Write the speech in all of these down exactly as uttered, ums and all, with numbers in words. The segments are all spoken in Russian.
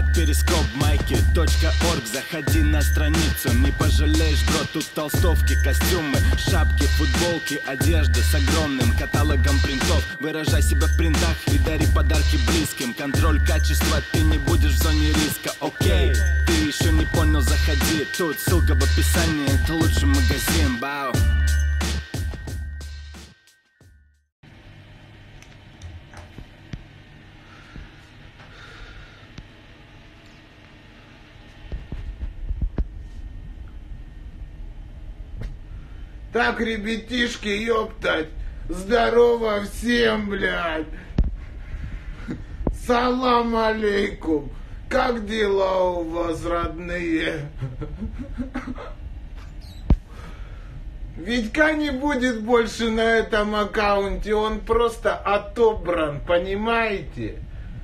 перископ, майки, точка орг. Заходи на страницу, не пожалеешь, бро. Тут толстовки, костюмы, шапки, футболки, одежда с огромным каталогом принтов. Выражай себя в принтах и дари подарки близким. Контроль качества, ты не будешь в зоне риска. Окей, ты еще не понял, заходи. Тут ссылка в описании, это лучший магазин. Бау. Так, ребятишки, ёптать, здорово всем, блядь. Салам алейкум. Как дела у вас, родные? Витька не будет больше на этом аккаунте, он просто отобран, понимаете?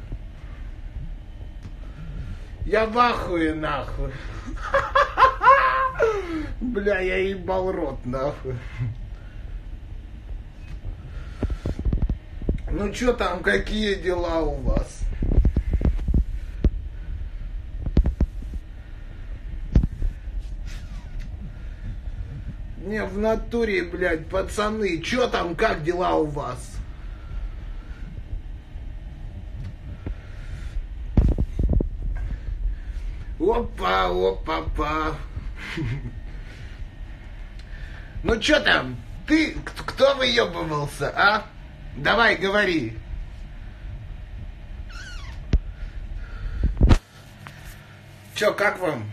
Я в ахуе, нахуй. Бля, я ебал рот, нахуй. Ну чё там, какие дела у вас? Не, в натуре, блядь, пацаны, чё там, как дела у вас? Опа, опа-па. Ну чё там? Ты, кто выебывался, а? Давай, говори. Чё, как вам?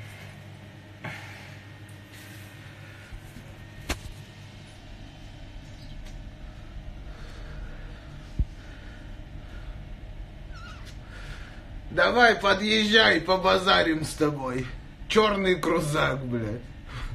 Давай, подъезжай, побазарим с тобой. Черный крузак, блядь.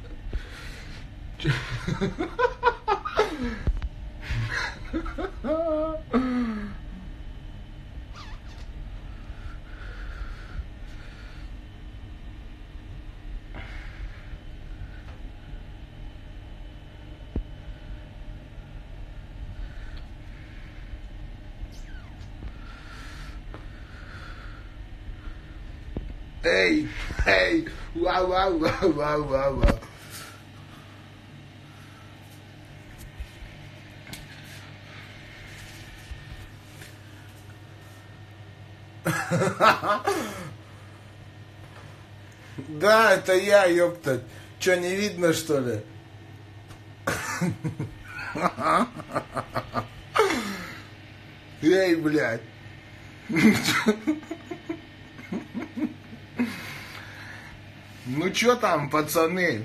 Эй, эй, вау, вау, вау, вау, вау, вау. Да, это я, ёптать. Чё, не видно, что ли? Эй, блядь. Ну чё там, пацаны?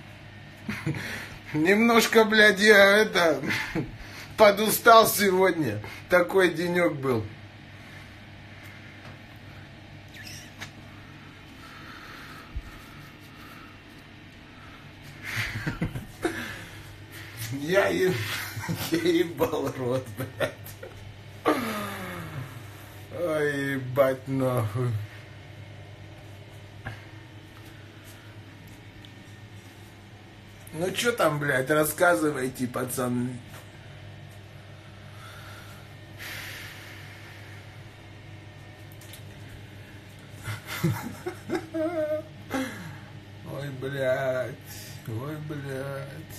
Немножко, блядь, я это подустал сегодня. Такой денёк был. Я, е... я ебал рот, блядь. Ой, ебать нахуй. Ну чё там, блядь, рассказывайте, пацаны. Ой, блядь, ой, блядь.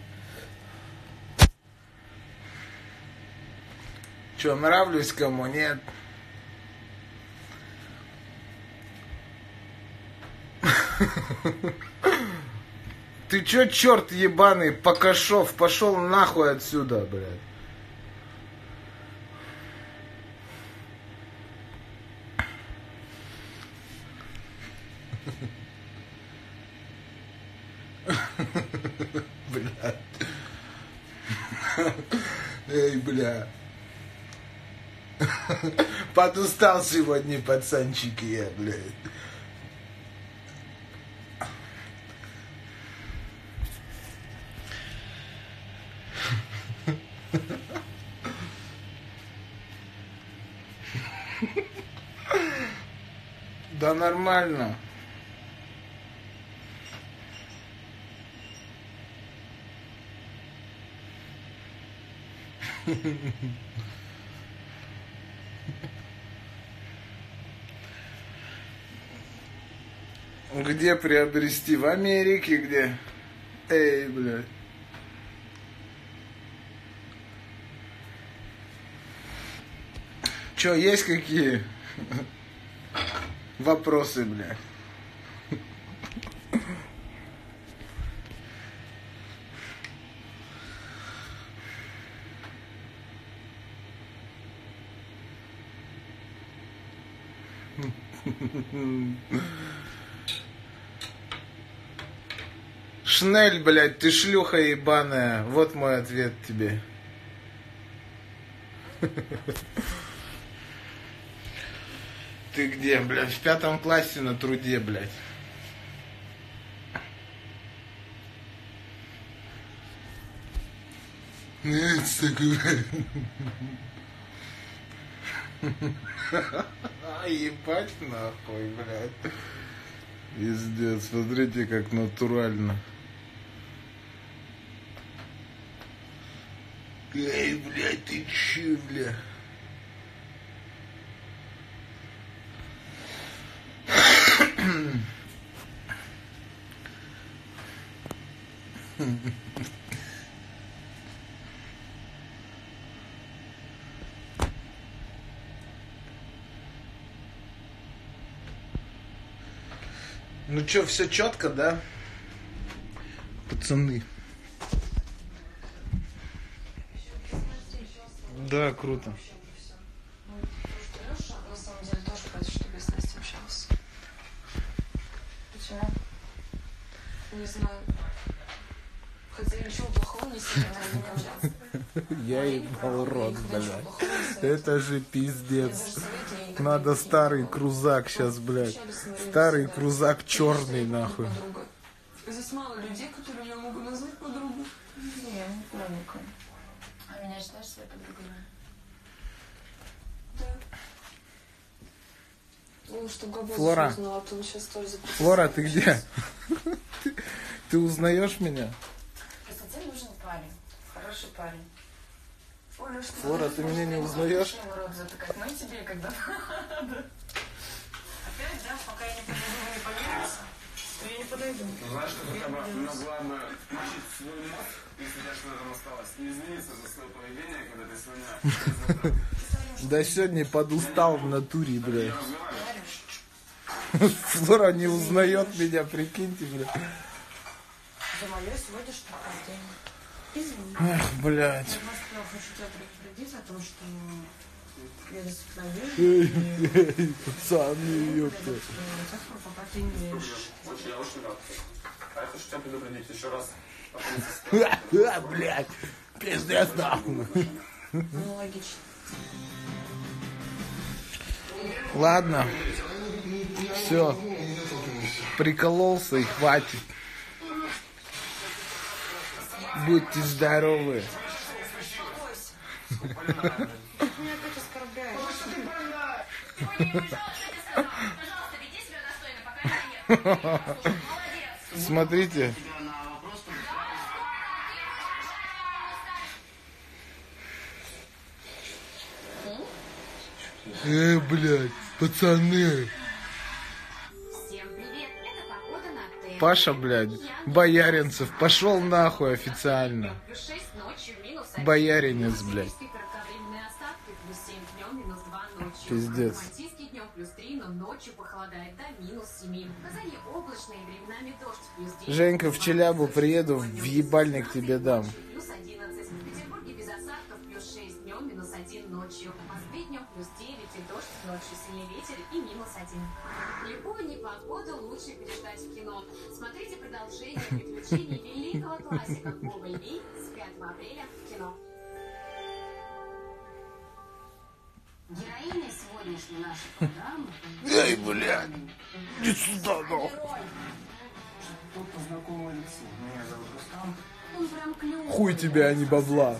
Чё, нравлюсь кому, нет? Ты чё, черт ебаный, Покашов, пошел нахуй отсюда, блядь. Блядь. Эй, бля. Подустал сегодня, пацанчики, я, блядь. Да нормально. Где приобрести? В Америке где? Эй, блядь. Чё, есть какие вопросы, блядь? Шнель, блядь, ты шлюха ебаная. Вот мой ответ тебе. Ты где, блядь? В пятом классе на труде, блядь. Ебать нахуй, блядь. Пиздец, смотрите, как натурально. Эй, блядь, ты че, бля? Ну чё, все четко, да? Пацаны. Да, круто. На самом деле тоже против, чтобы я с Настей общалась. Почему? Не знаю. Хотя ничего плохого не сильно не общаться. Я ебал рот, блядь. Это же пиздец. Надо старый крузак сейчас, блядь. Старый крузак черный, нахуй. Здесь мало людей, которые я могу назвать подругой. Не, я не помню никого. А меня считаешь своей подругой? Да. Ну, что Габон Флора. узнала, то он сейчас тоже запустил. Флора, ты где? Ты, ты узнаешь меня? Просто тебе нужен парень. Хороший парень. Оля, что Флора, ты меня не узнаешь? Рот затыкать, ну тебе когда надо. Опять, да, пока я не подойду, вы не помиритесь, то я не подойду. Знаешь, что хотя бы могла бы включить свой мозг, если даже что там осталось, не извиниться за свое поведение, когда ты сегодня... Да сегодня подустал в натуре, блядь. Флора не узнает меня, прикиньте, блядь. За мое сегодняшнее рождение. Извини. Эх, блядь. Я хочу тебя предупредить о том, что я действительно вижу. Эй, пацаны, ёпта. До тех пор, пока ты не веришь. Очень, я очень рад. А я хочу тебя предупредить еще раз. А, блядь, пиздец нахуй. Ну, логично. Ладно. Все. Прикололся и хватит. Будьте здоровы. Ты меня опять оскорбляешь. Смотрите. Э, блядь, пацаны. Всем привет, это погода на Т. Паша, блядь, Бояринцев, пошел нахуй официально. Плюс шесть ночью, минус один. Бояринец, блядь. Кратковременные осадки, плюс семь днем, минус два ночью. Пиздец. Романтийский днем, плюс три, но ночью похолодает до минус семи. В Казани облачно и временами дождь, плюс девять. Женька, в Челябу приеду, в ебальник тебе дам. Плюс одиннадцать. В Петербурге без осадков, плюс шесть днем, минус один ночью. В Москве днем плюс девять и дождь, ночью сильный ветер и минус один. Любую непогоду лучше переждать в кино. Смотрите продолжение приключений великого классика Гоголь Вий с пятого апреля в кино. Героиня сегодняшней нашей программы... Эй, блядь, иди сюда, нахуй. Тут знакомое лицо. Меня зовут Рустам. Он прям клёвый. Хуй тебя, а не бабла.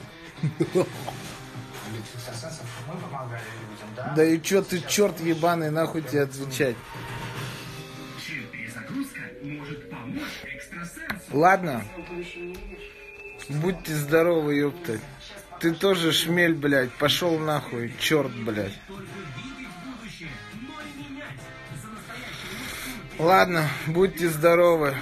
Мы помогали людям, да? Да и чё ты, черт ебаный, нахуй тебе отвечать? Перезагрузка может помочь экстрасенсу. Ладно. Будьте здоровы, ёпта. Ты тоже шмель, блядь. Пошел нахуй, черт, блядь. Ладно, будьте здоровы.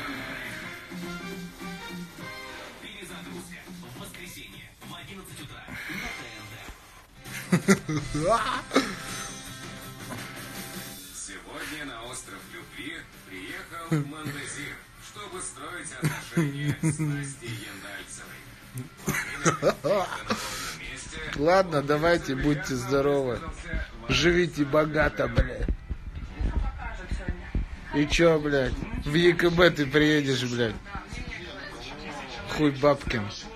Перезагрузка. В воскресенье в одиннадцать утра на ТНТ. Сегодня на остров Любви приехал Мандазир, чтобы строить отношения с Настей Яндальцевой. Ладно, давайте, будьте здоровы. Живите богато, блядь. И чё, блядь? В ЕКБ ты приедешь, блядь. Хуй Бабкин.